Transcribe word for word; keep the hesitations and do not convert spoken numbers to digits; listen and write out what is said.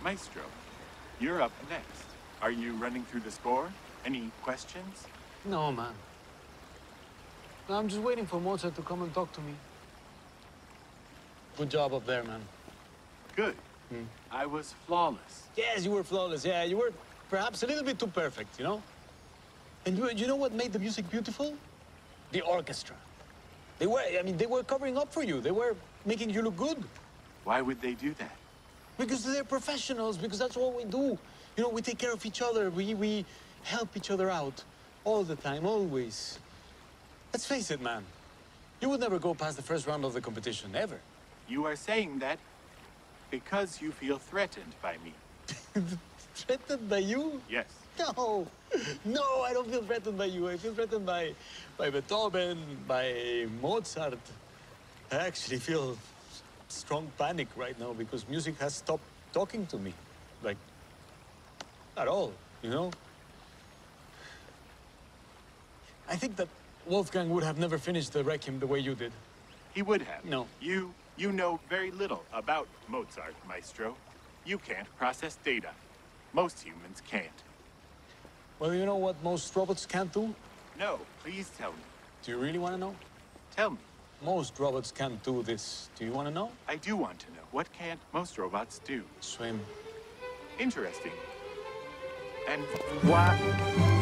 Maestro, you're up next. Are you running through the score? Any questions? No, man. No, I'm just waiting for Mozart to come and talk to me. Good job up there, man. Good. Hmm. I was flawless. Yes, you were flawless. Yeah, you were perhaps a little bit too perfect, you know? And you, you know what made the music beautiful? The orchestra. They were, I mean, they were covering up for you. They were making you look good. Why would they do that? Because they're professionals, because that's what we do. You know, we take care of each other. We, we help each other out all the time, always. Let's face it, man. You would never go past the first round of the competition, ever. You are saying that because you feel threatened by me. Threatened by you? Yes. No. No, I don't feel threatened by you. I feel threatened by, by Beethoven, by Mozart. I actually feel strong panic right now because music has stopped talking to me. Like, at all, you know? I think that Wolfgang would have never finished the Requiem the way you did. He would have. No. You, you know very little about Mozart, Maestro. You can't process data. Most humans can't. Well, you know what most robots can't do? No, please tell me. Do you really want to know? Tell me. Most robots can't do this. Do you want to know? I do want to know. What can't most robots do? Swim. Interesting. And why?